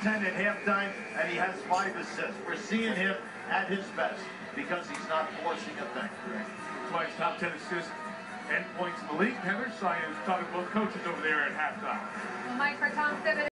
10 at halftime, and he has 5 assists. We're seeing him at his best because he's not forcing a thing. Twice top 10 assists and points in the league. Heather, so I was talking to both coaches over there at halftime. Mike for Tom Simmons.